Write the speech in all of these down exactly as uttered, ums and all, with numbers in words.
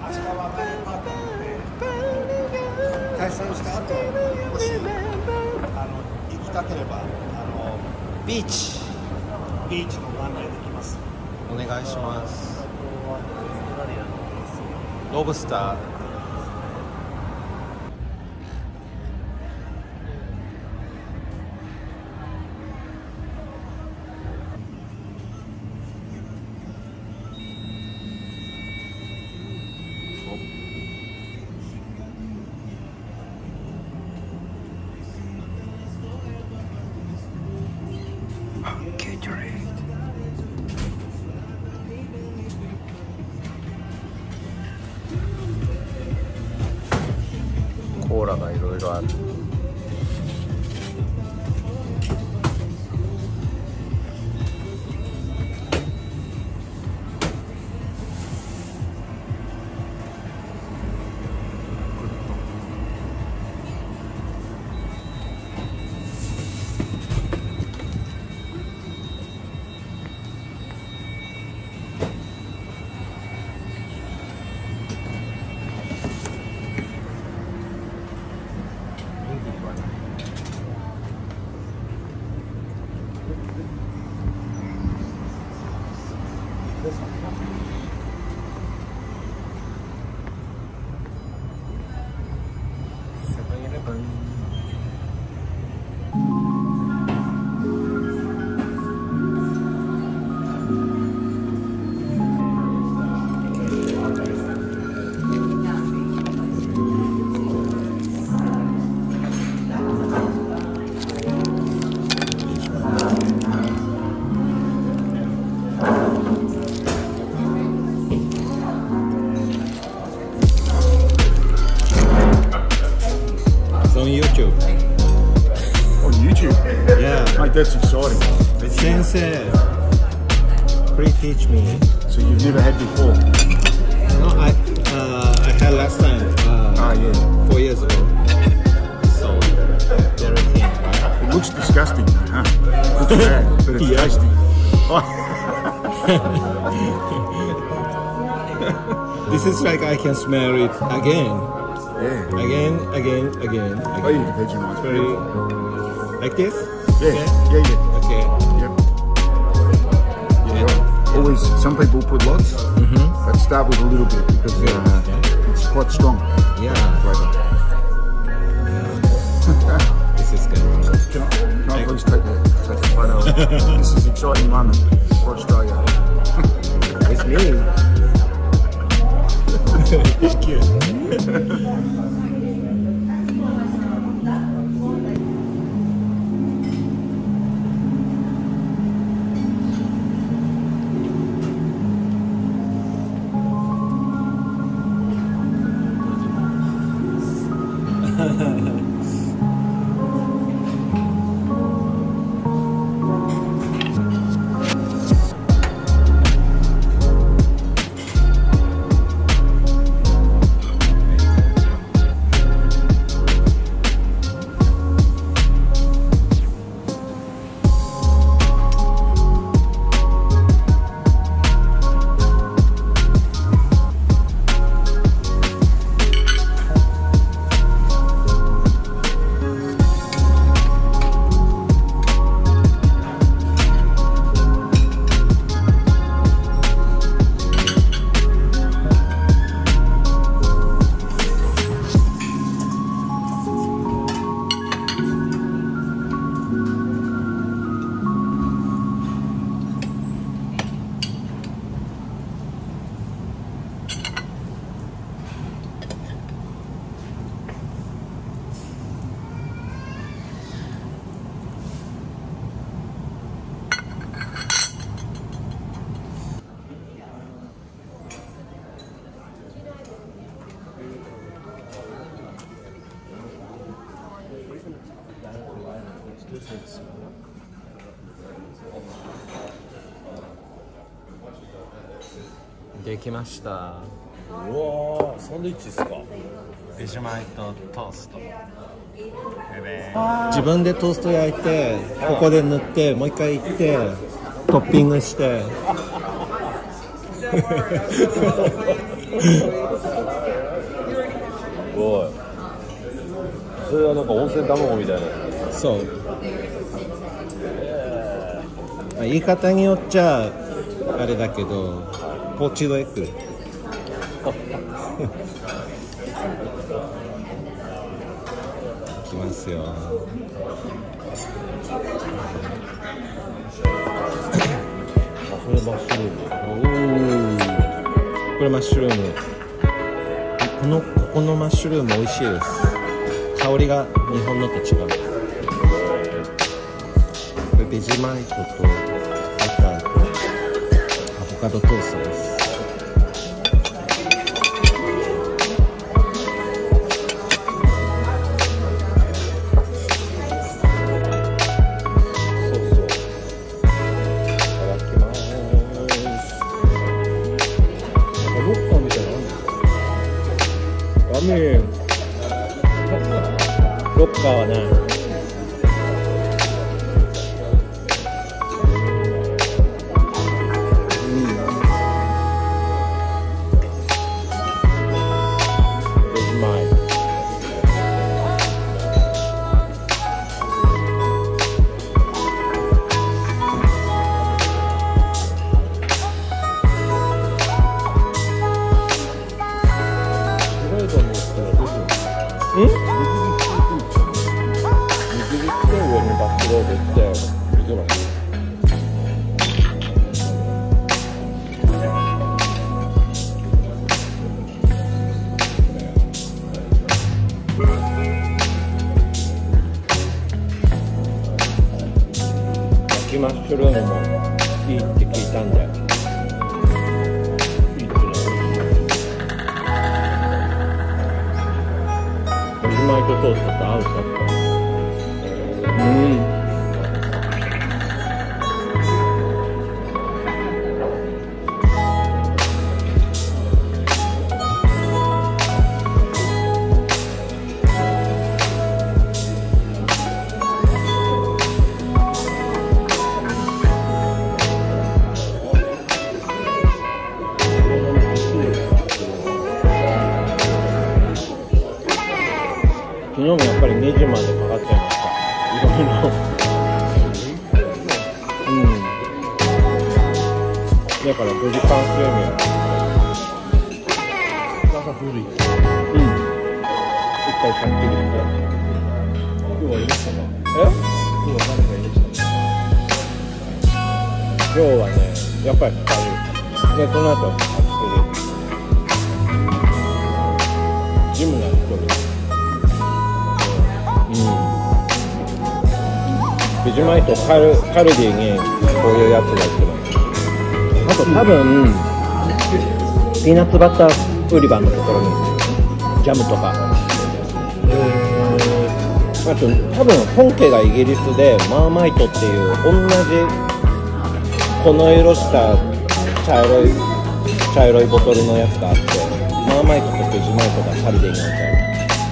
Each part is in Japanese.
足川マリンパークで解散した後、もしあの行きたければあのビーチビーチの案内できます。 お願いします。ロブスター。コーラがいろいろある。On YouTube. On YouTube? Yeah. Mate, that's exciting. Sensei, please teach me. So you've never had before? No, I uh, I had last time. Uh, Ah, yeah. Four years ago. So very thin, right? It looks disgusting, huh? Looks bad, but it's Yeah. tasty. This is like I can smell it again, Yeah. again, again, again, Oh, again. yeah, Vegemite's Very beautiful. like this. Yeah, Okay. yeah, yeah. Okay. Yep. Yeah. Right. Always, some people put lots, Mm-hmm. but start with a little bit because uh, Okay. it's quite strong Yeah. flavour. This is good. Can I, can I please take a, take a photo? This is an exciting moment for Australia. It's me. Thank you. this is. できました。 うわー、サンドイッチですか。 ベジマイトトースト。 あ自分でトースト焼いて、ここで塗って、もう一回行って、トッピングして。 ごい。それはなんか温泉卵みたいな。 そう、まあ、言い方によっちゃあれだけどポーチドエッグいきますよ。 あ、それマッシュルーム。 おー、これマッシュルーム、このここのマッシュルーム美味しいです。香りが日本のと違う。これベジマイトとバターとアボカドトーストです。ロッカーはない。マッシュルームもいいって聞いたんで、いいですね。ベジマイトトーストと合うさ。うん。昨日もやっぱりにじまでかかっちゃいました。いろいろ。うん。だからごじかん睡眠。朝古い。うん。一回さっきですね。今日はいましたか？え？今日は誰かいましたか？今日はね、やっぱりふたり。で、その後はひとり。ジムがひとり。うん、ベジマイトカル、カルディにこういうやつが売ってます。あと多分ピーナッツバター売り場のところにジャムとか、あと多分本家がイギリスでマーマイトっていう同じこの色した茶色い茶色いボトルのやつがあって、マーマイトとベジマイトがカルディに置いてある。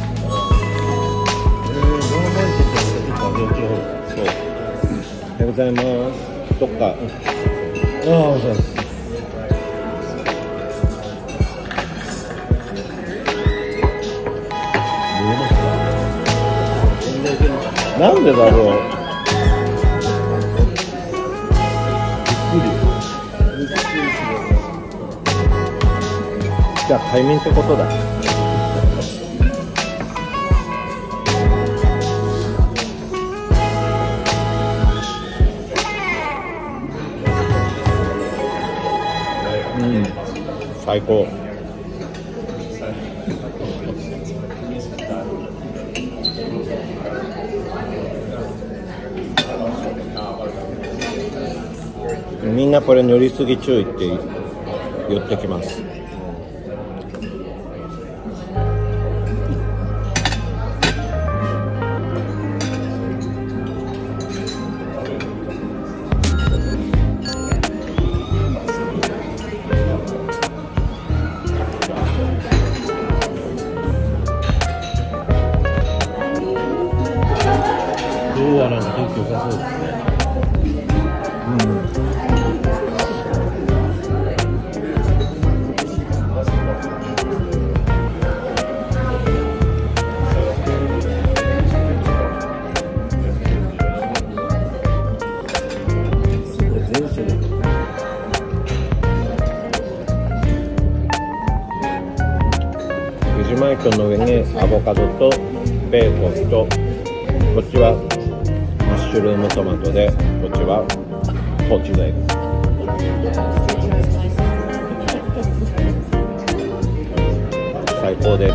そう。おはようございます。どっか。ああ、おはようございます。なんでだろう。じゃあ快眠ってことだ。最高。みんなこれ塗りすぎ注意って言ってきます。 ジマイトの上にアボカドとベーコンと、こっちはマッシュルームトマトで、こっちはポーチドエッグ。最高です。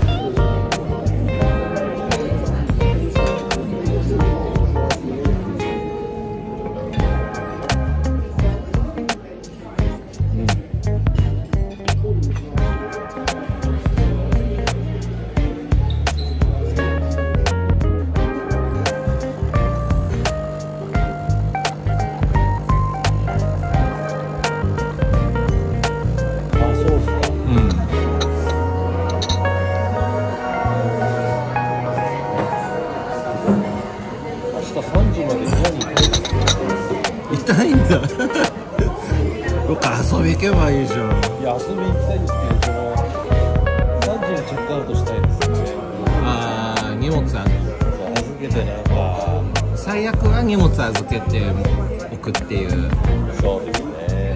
痛いんだどっか遊び行けばいいじゃん。 いや、遊び行きたいんですけど、そのさんじにチェックアウトしたいですよね。 ああ、荷物預預けてなんか最悪は荷物預けておくっていう。 そうですね。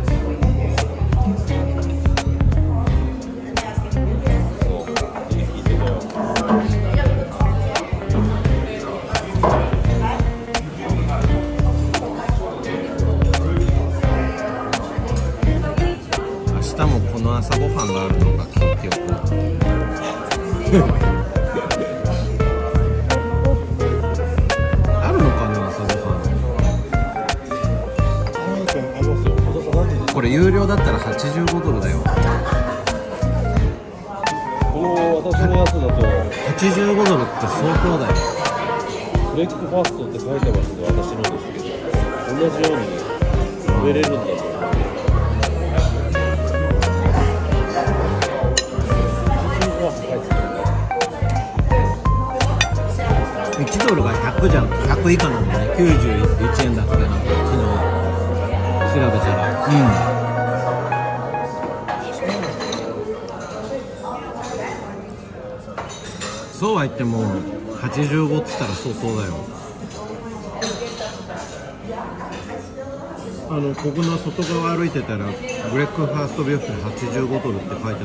そうか、いい聞いてたよ。 明日もこの朝ごはんがあるのか聞いておこう。あるのかな、朝ごはん。これ有料だったらはちじゅうごドルだよ。 この私のやつだとはちじゅうごドルって相当だよ。 ブレックファーストって書いてますね、私のですけど、同じように食べれるんだと思う。 いちドルがひゃくじゃん、ひゃく以下なんだね。きゅうじゅういちえんだってなんか昨日調べたら。うん。そうは言ってもはちじゅうごって言ったら相当だよ。あのここの外側歩いてたらブレックファーストビュッフェはちじゅうごドルって書いてあった。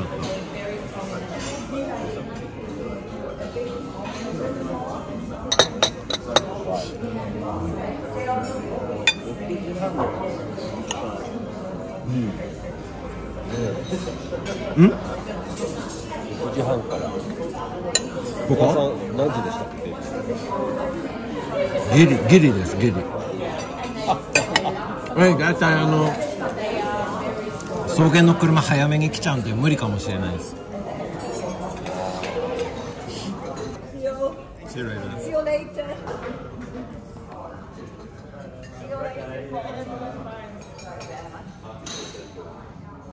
うん？ろくじはんから。 ここ？ さん何時でしたっけ？ ギリギリですギリ。え、だいたいあの草原の車早めに来ちゃうんで無理かもしれないです。See you later. See you later.